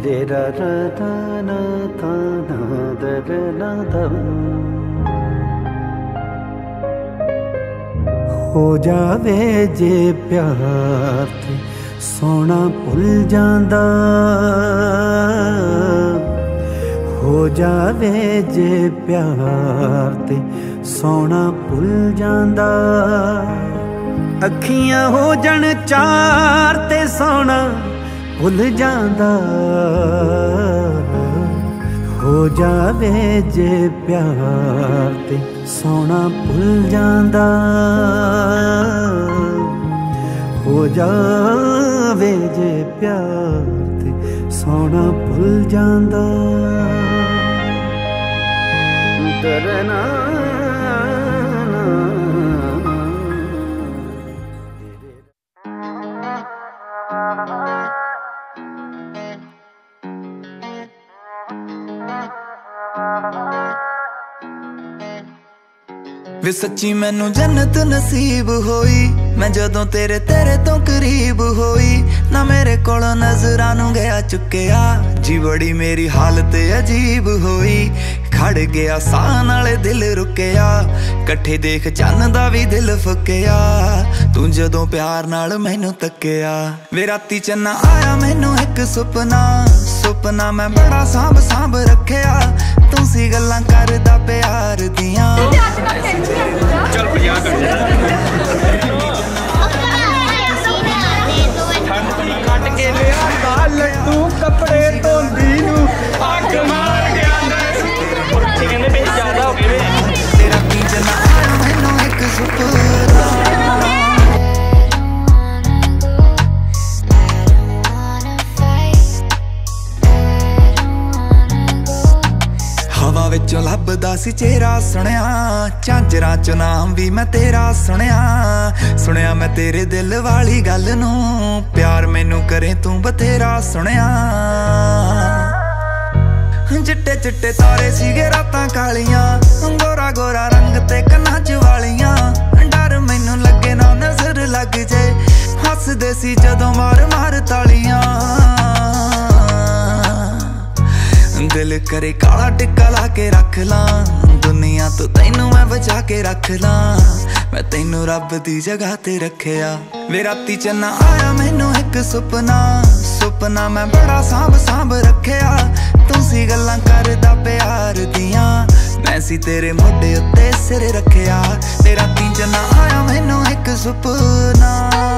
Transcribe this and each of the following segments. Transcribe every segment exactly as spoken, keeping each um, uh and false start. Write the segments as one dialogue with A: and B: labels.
A: रे रा रा रा ना था ना दा रा ना दा। हो जावे जे प्यार ते सोना भुल जांदा, हो जावे जे प्यार ते सोना भुल जांदा। अखियां हो जन चार ते सोना भुल जांदा, हो जावे जे प्यार ते सोना भुल जांदा, हो जावे जे प्यार ते सोना भुल जांदा। डरना
B: वे सच्ची मैनू जन्नत नसीब होई, मैं जदों तेरे तेरे तो करीब होई। ना मेरे कोलों नजरां नू गया चुकिया, जी बड़ी मेरी हालत अजीब होई। खड़ गया साह नाले दिल रुकिया, कट्ठे देख चन्न दा भी दिल फुकिया। तू जदों प्यार नाल मैनू तकिया, वे राती चन्ना आया मैनू एक सुपना। सुपना मैं बड़ा सांभ सांभ रखिया, तू सी गल्लां करदा प्यार दियां। चल कट के लट्टू कपड़े धोंदी नू अग मार गया कहंदे पे ज्यादा हो गए तेरा की जना आया मैनू एक सुपना। हवा विचों लभदा सी चेहरा सुनिया, झांजरां चों नाम भी मैं तेरा सुनिया। सुनिया मैं तेरे दिल वाली गल नू, प्यार मैनू करे तू बथेरा सुनिया। चिट्टे चिट्टे तारे सीगे रातां कालियां, गोरा गोरा रंग ते कन्नां च वालियां। डर मैनू लगे ना नजर लग जे, हसदे सी जदों मार मार तालियां। दिल करे काला टिक्का ला के रख ला, दुनिया तो तैनू मैं बचा के रख ला। मैं तैनू रब दी जगह ते रखिया, वे राती चन्ना आया मैनू एक सुपना। सुपना मैं बड़ा सांभ सांभ रखिया, तू सी गल्लां करदा प्यार दियां। मैं सी तेरे मोढे उत्ते सिर रखिया, वे राती चन्ना आया मैनू एक सुपना।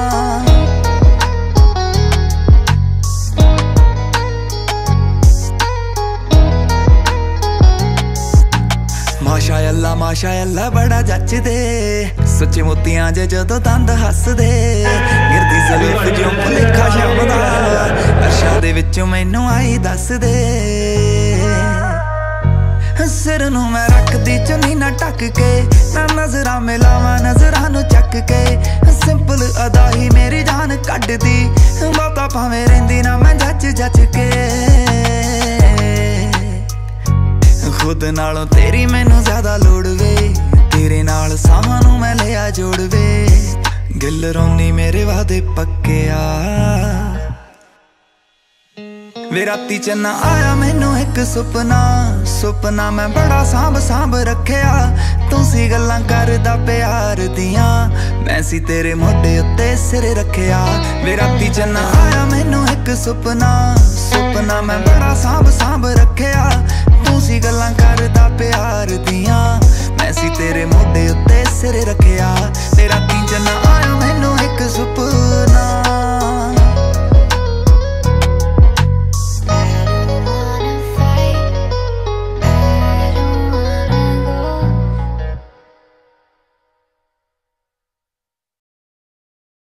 B: माशा अल्लाह माशा अल्लाह बड़ा जचदे, सच्चे मोतियां जे जदों दंद हसदे। गिरदी ज़ुल्फ़ जो भुलेखा शाम दा, अरशा दे विचों मैनू आई दस दे। सिर नू मैं रखदी चुन्नी ना ढक के, ना नजरां मिलावां नजरां नू चक के। सिंपल अदा ही मेरी जान कड्डदी, बहुता भावें रहिंदी ना मैं जच जच के। खुद नालों तेरी मैनू ज्यादा लोड़ वे, तेरे नाल साहां नू मैं लिया जोड़ वे। गिल रोनी मेरे वादे पक्किया, वे राती चन्ना आया मैनू एक सुपना। सुपना मैं बड़ा सांभ सांभ रखिया, तू सी गल्लां करदा प्यार दियां। मैं सी तेरे मोढे उत्ते सिर रखिया, वे राती चन्ना आया मैनू एक सुपना। सुपना मैं बड़ा सांभ सांभ रखिया,